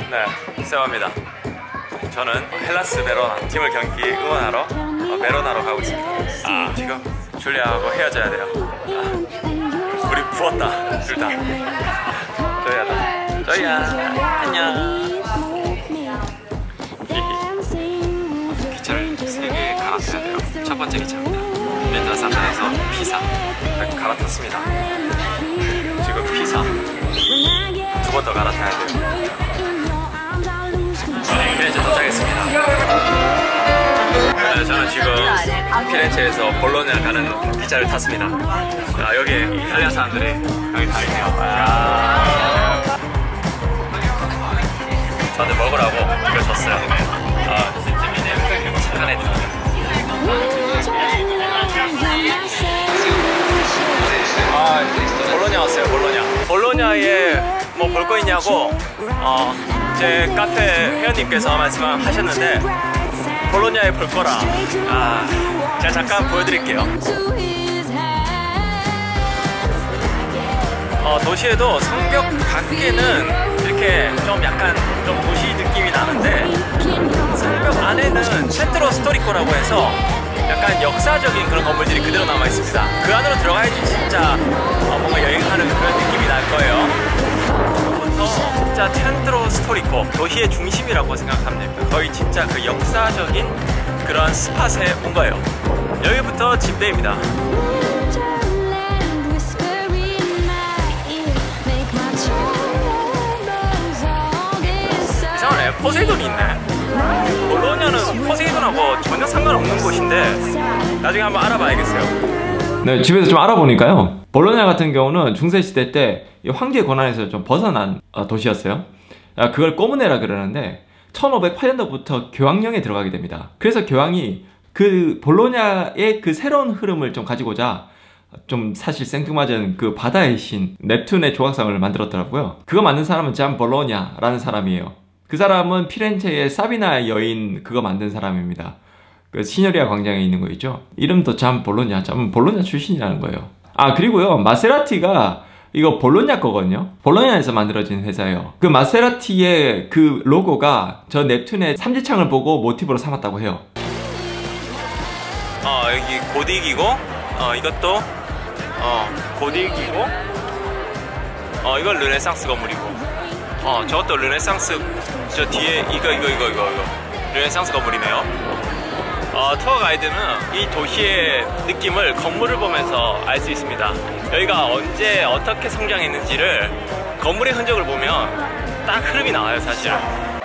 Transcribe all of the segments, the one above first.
네, 세바입니다. 저는 헬라스 베로나 팀을 경기 응원하러 베로나로 가고 있습니다. 지금 줄리아하고 헤어져야 돼요. 우리 부었다, 둘 다. 저희야, 안녕. 기차를 3개 갈아타야 돼요. 첫 번째 기차입니다. 멘트라산에서 피사 갈아탔습니다. 지금 피사 두 번 더 갈아타야 돼요. 피렌체 도착했습니다. 네, 저는 지금 피렌체에서 볼로냐 가는 기차를 탔습니다. 여기 이탈리아 사람들이 여기 다 있네요. 저한테 먹으라고 이거 줬어요. 착한 애들. 볼로냐 왔어요. 볼로냐에 뭐 볼 거 있냐고 제 카페 회원님께서 말씀하셨는데 볼로냐에 볼 거라. 제가 잠깐 보여드릴게요. 도시에도 성벽 밖에는 이렇게 좀 약간 좀 도시 느낌이 나는데 성벽 안에는 센트로 스토리코라고 해서 약간 역사적인 그런 건물들이 그대로 남아 있습니다. 그 안으로 들어가야지 진짜 뭔가 여행하는 그런 느낌이 날 거예요. 부터 진짜 센트로 스토리코, 도시의 중심이라고 생각하면 됩니다. 거의 진짜 그 역사적인 그런 스팟에 온 거예요. 여기부터 침대입니다. 이상하네, 포세이돈이 있네. 볼로냐는 포세이돈하고 전혀 상관없는 곳인데 나중에 한번 알아봐야겠어요. 네, 집에서 좀 알아보니까요, 볼로냐 같은 경우는 중세시대 때 황제의 권한에서 좀 벗어난 도시였어요. 그걸 꼬무네라 그러는데 1508년도부터 교황령에 들어가게 됩니다. 그래서 교황이 그 볼로냐의 그 새로운 흐름을 좀 가지고자 좀 사실 생뚱맞은 그 바다의 신 넵튠의 조각상을 만들었더라고요. 그거 만든 사람은 잔 볼로냐라는 사람이에요. 그 사람은 피렌체의 사비나 여인 그거 만든 사람입니다. 그 시녀리아 광장에 있는 거 있죠? 이름도 잔 볼로냐, 잔 볼로냐 출신이라는 거예요. 그리고요, 마세라티가 이거 볼로냐 거거든요. 볼로냐에서 만들어진 회사예요. 그 마세라티의 그 로고가 저 넵튠의 삼지창을 보고 모티브로 삼았다고 해요. 여기 고딕이고 이것도 고딕이고 이건 르네상스 건물이고 저것도 르네상스, 저 뒤에 이거 르네상스 건물이네요. 투어 가이드는 이 도시의 느낌을 건물을 보면서 알 수 있습니다. 여기가 언제 어떻게 성장했는지를 건물의 흔적을 보면 딱 흐름이 나와요, 사실은.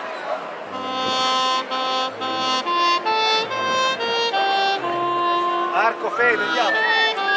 Arco Fede, andiamo.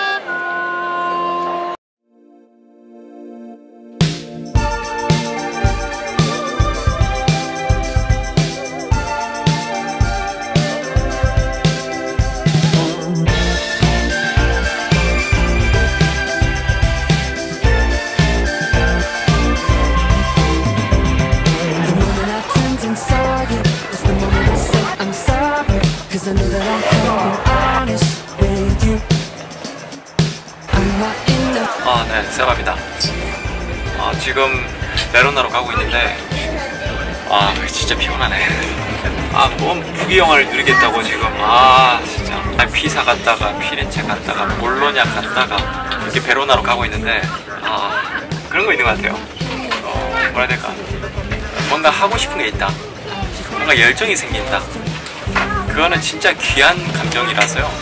네, 세바입니다. 지금 베로나로 가고 있는데 진짜 피곤하네. 뭔 부귀영화를 누리겠다고 지금 진짜 피사 갔다가 피렌체 갔다가 볼로냐 갔다가 이렇게 베로나로 가고 있는데 그런 거 있는 것 같아요. 뭐라 해야 될까, 뭔가 하고 싶은 게 있다, 뭔가 열정이 생긴다. 그거는 진짜 귀한 감정이라서요.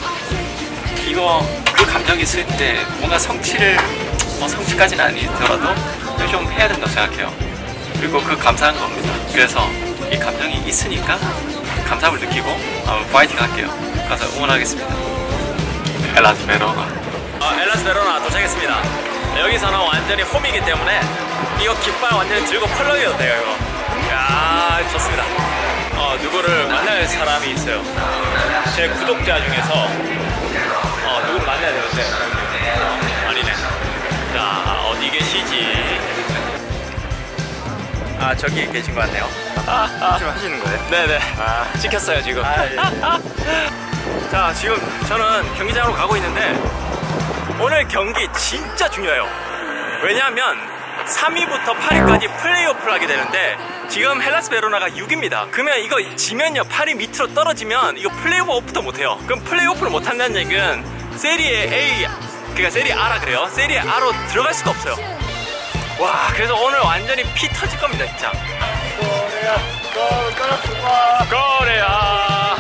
그 감정이 있을 때 뭔가 성취까지는 아니더라도 좀 해야 된다고 생각해요. 그리고 그 감사한 겁니다. 그래서 이 감정이 있으니까 감사함을 느끼고 파이팅 할게요. 가서 응원하겠습니다. 헬라스 베로나. 헬라스 베로나 도착했습니다. 여기서는 완전히 홈이기 때문에 이거 깃발 완전히 들고 펄럭여도 돼요. 이거 좋습니다. 누구를 만날 사람이 있어요. 제 구독자 중에서 누구를 만나야 되는데 아니네. 자, 어디 계시지? 저기 계신 것 같네요. 지금 하시는 거예요? 네네. 찍혔어요 지금. 예. 자, 지금 저는 경기장으로 가고 있는데 오늘 경기 진짜 중요해요. 왜냐하면 3위부터 8위까지 플레이오프를 하게 되는데 지금 헬라스 베로나가 6위입니다. 그러면 이거 지면요 8위 밑으로 떨어지면 이거 플레이오프도 못해요. 그럼 플레이오프를 못한다는 얘기는 세리에 A, 그러니까 세리에 R라 그래요. 세리에 R로 들어갈 수가 없어요. 와, 그래서 오늘 완전히 피 터질 겁니다 진짜. 코레아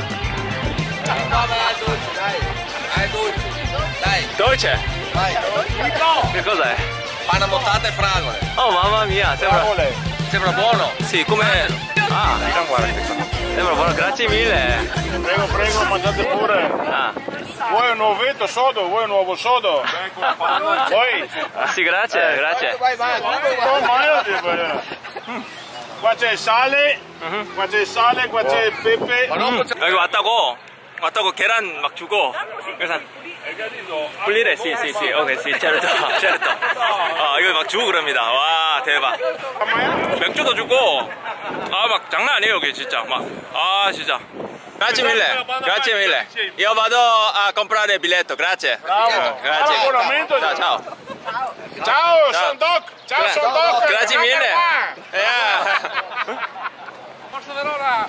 dolce. Che cos'è? Panna montata e fragole. Oh mamma mia, Sembra buono. sì, come... Ah, sembra buono, grazie mille. Prego, prego, mangiate pure. Ah, Vuoi un uovetto sodo? Vuoi un uovo sodo? Vuoi? sì, grazie, grazie. Qua c'è il sale, qua c'è il sale, qua c'è il pepe. 여기 왔다고 계란 막 주고 그래서 분리래 씨씨씨 오케이 씨 certo certo 이거 막 주고 그럽니다. 와 대박. 맥주도 주고 막 장난 아니에요 여기 진짜 막 진짜. Grazie mille, grazie mille. Io vado a comprare il biglietto, grazie. Grazie. Ciao ciao. Ciao, sono Doc. Ciao, sono Doc. Grazie mille. Forza Verona.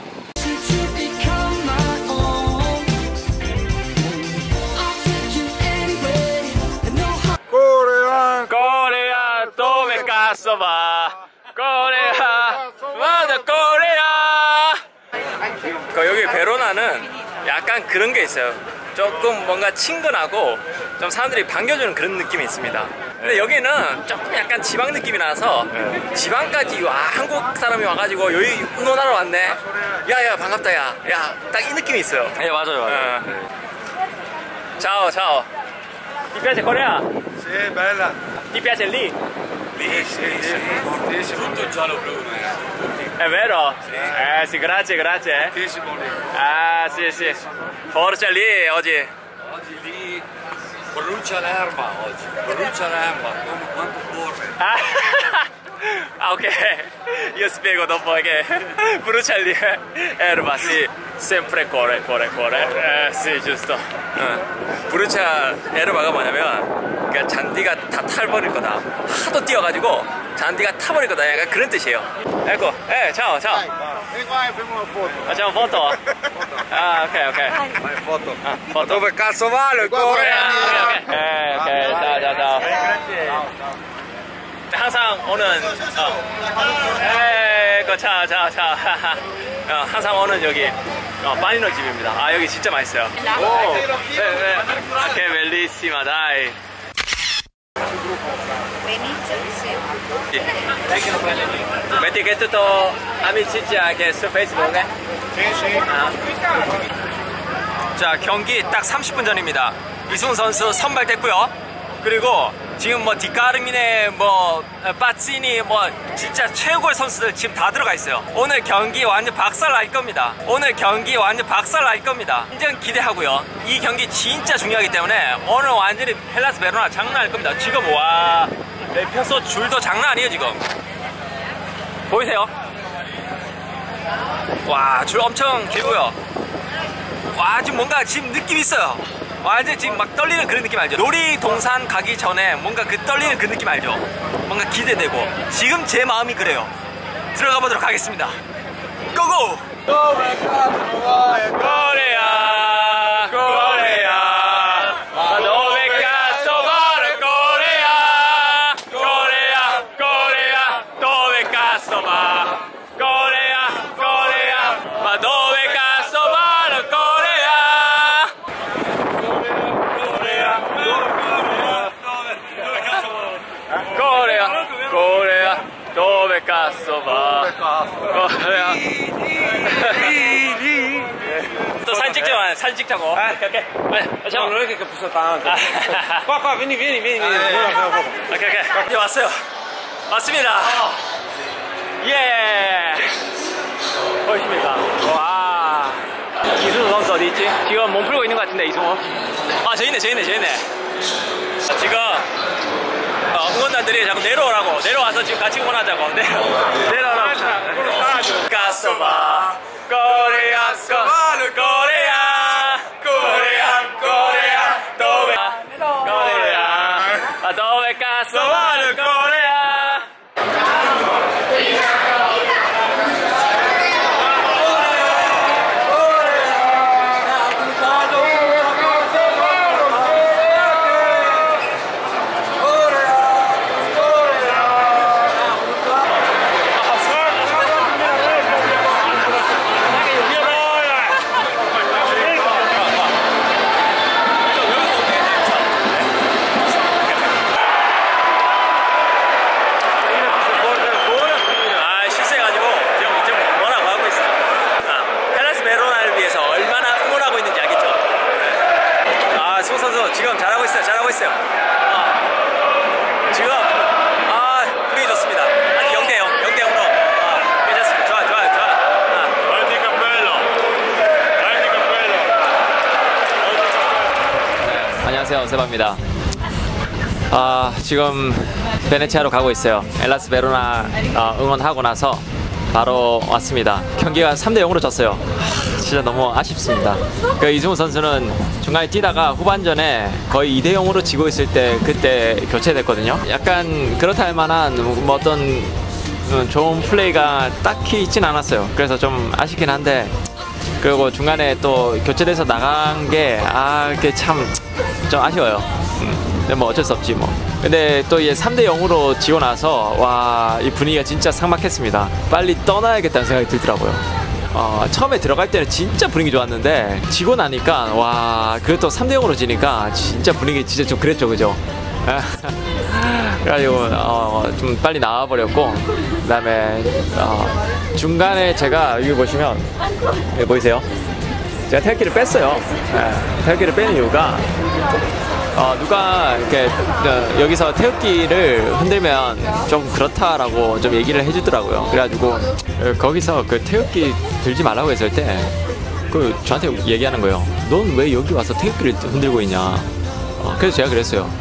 Corea, dove cazzo va? Corea, vado Corea. 여기 베로나는 약간 그런 게 있어요. 조금 뭔가 친근하고 좀 사람들이 반겨주는 그런 느낌이 있습니다. 근데 여기는 조금 약간 지방 느낌이 나서 지방까지 한국 사람이 와가지고 여기 응원하러 왔네. 야야 반갑다 야 딱 이 느낌이 있어요. 네 맞아요. Ciao ciao. Ti piace Corea? Sì, bella. Ti piace lì? Lì, sì, tutto giallo blu. È vero? Sì, grazie, grazie. Tantissimo lì. Sì, sì. Forza lì oggi. Oggi lì brucia l'erba oggi. Brucia l'erba come quanto corre. Ok, io spiego dopo che brucia lì erba, sì, sempre corre. sì, giusto. brucia er바가 뭐냐면 그러니까 잔디가 다 타버릴 거다. 하도 뛰어가지고 잔디가 타버릴 거다. 약간 그런 뜻이에요. ecco, ciao. Vieni qua e facciamo una foto. Facciamo foto? ok. Vai foto. foto. Dove cazzo vale il Corea? ok, ciao. 항상 오는 자 항상 오는 여기 파니노 집입니다. 여기 진짜 맛있어요. 오, che bellissima dai. Metti che tutto amicizia che su Facebook. Sì. 자 경기 딱 30분 전입니다. 이승우 선수 선발됐고요. 그리고 지금 뭐 디카르미네 빠찌니 진짜 최고의 선수들 지금 다 들어가 있어요. 오늘 경기 완전 박살 날 겁니다. 완전 기대하고요. 이 경기 진짜 중요하기 때문에 오늘 완전히 헬라스 베로나 장난 아닐 겁니다. 지금 매표소 줄도 장난 아니에요 지금. 보이세요? 와, 줄 엄청 길고요. 와, 지금 뭔가 지금 느낌 있어요. 완전 지금 막 떨리는 그런 느낌 알죠? 놀이동산 가기 전에 뭔가 그 떨리는 그 느낌 알죠? 뭔가 기대되고 지금 제 마음이 그래요. 들어가 보도록 하겠습니다. 고고! 코레아 dove cazzo va Corea? Corea dove cazzo va? Corea ma dove cazzo va Corea? Corea, dove cazzo va? Corea. 또 사진 찍자고, 사진 찍자고. 오케이. Non è che capisco tanto. Qua, vieni. 오케이. 이제 왔어요. 왔습니다. 예. 보이십니까? 와. 이승우 선수 어디 있지? 지금 몸 풀고 있는 것 같은데, 이승우. 저 있네. 지금 응원단들이 자꾸 내려와서 지금 같이 응원하자고. 내려오라고. 가서봐. Corea, dove cazzo va Corea? 안녕하세요, 세바입니다. 지금 베네치아로 가고 있어요. 엘라스 베로나 응원하고 나서 바로 왔습니다. 경기가 3대0으로 졌어요. 진짜 너무 아쉽습니다. 그 이승우 선수는 중간에 뛰다가 후반전에 거의 2대0으로 지고 있을 때 그때 교체됐거든요. 약간 그렇다 할 만한 뭐 어떤 좋은 플레이가 딱히 있진 않았어요. 그래서 좀 아쉽긴 한데, 그리고 중간에 또 교체돼서 나간 게 그게 참 좀 아쉬워요. 근데 뭐 어쩔 수 없지 뭐. 근데 또 이제 3대0으로 지고 나서 와, 이 분위기가 진짜 삭막했습니다. 빨리 떠나야겠다는 생각이 들더라고요. 처음에 들어갈 때는 진짜 분위기 좋았는데 지고 나니까 와, 그것도 3대0으로 지니까 진짜 분위기 진짜 좀 그랬죠, 그죠? 그래가지고 좀 빨리 나와버렸고, 그 다음에 중간에 제가 여기 보시면 여기 보이세요? 제가 태극기를 뺐어요. 태극기를 빼는 이유가 누가 이렇게 여기서 태극기를 흔들면 좀 그렇다라고 좀 얘기를 해주더라고요. 그래가지고 거기서 그 태극기 들지 말라고 했을 때 그 저한테 얘기하는 거예요. 넌 왜 여기 와서 태극기를 흔들고 있냐. 그래서 제가 그랬어요.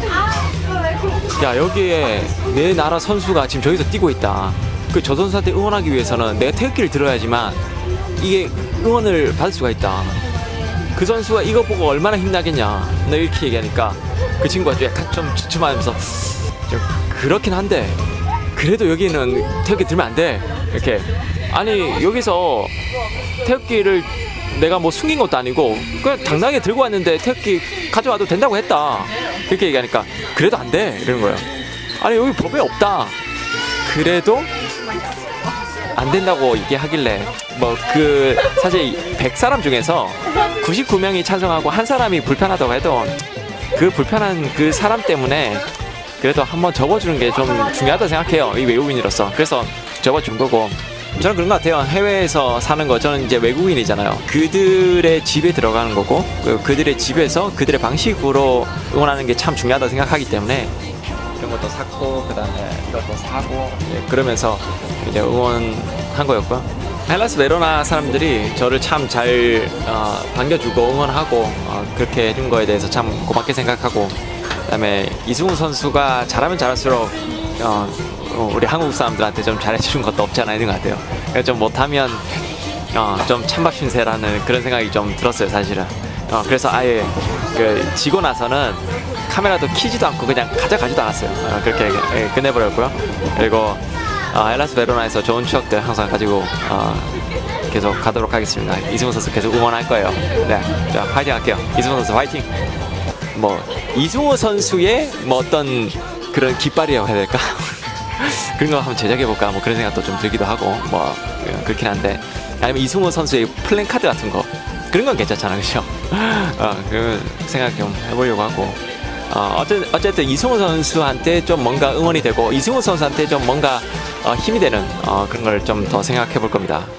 야, 여기에 내 나라 선수가 지금 저기서 뛰고 있다. 저 선수한테 응원하기 위해서는 내가 태극기를 들어야지만 이게 응원을 받을 수가 있다. 그 선수가 이거 보고 얼마나 힘나겠냐. 나 이렇게 얘기하니까 그 친구가 약간 좀 주춤하면서 좀 그렇긴 한데 그래도 여기는 태극기 들면 안 돼. 이렇게. 아니, 여기서 태극기를 내가 뭐 숨긴 것도 아니고 그냥 당당하게 들고 왔는데 태극기 가져와도 된다고 했다. 그렇게 얘기하니까 그래도 안 돼. 이러는 거예요. 아니, 여기 법에 없다. 그래도 안 된다고 얘기하길래 사실 100사람 중에서 99명이 찬성하고 한 사람이 불편하다고 해도 그 불편한 그 사람 때문에 그래도 한번 접어주는 게 좀 중요하다 생각해요, 이 외국인으로서. 그래서 접어준 거고, 저는 그런 것 같아요. 해외에서 사는 거, 저는 이제 외국인이잖아요. 그들의 집에 들어가는 거고, 그들의 집에서 그들의 방식으로 응원하는 게 참 중요하다 생각하기 때문에 이런 것도 샀고, 그 다음에 이것도 사고, 그러면서 이제 응원한 거였고요. 헬라스 베로나 사람들이 저를 참 잘 반겨주고 응원하고 그렇게 해준 거에 대해서 참 고맙게 생각하고, 그 다음에 이승우 선수가 잘하면 잘할수록 우리 한국 사람들한테 좀 잘해주는 것도 없지 않아 있는 것 같아요. 그러니까 좀 못하면 좀 찬밥 신세라는 그런 생각이 좀 들었어요, 사실은. 그래서 아예 지고 나서는 카메라도 키지도 않고 그냥 가져가지도 않았어요. 그렇게 끝내버렸고요. 그리고 헬라스 베로나에서 좋은 추억들 항상 가지고 계속 가도록 하겠습니다. 이승우 선수 계속 응원할 거예요. 네, 자, 화이팅 할게요. 이승우 선수 화이팅. 뭐 이승우 선수의 뭐 어떤 그런 깃발이라고 해야 될까? 그런 거 한번 제작해볼까? 뭐 그런 생각도 좀 들기도 하고, 뭐 그렇긴 한데, 아니면 이승우 선수의 플랜카드 같은 거, 그런 건 괜찮잖아, 그죠? 그 생각 좀 해보려고 하고, 어쨌든 이승우 선수한테 좀 뭔가 응원이 되고, 이승우 선수한테 좀 뭔가 힘이 되는 그런 걸 좀 더 생각해 볼 겁니다.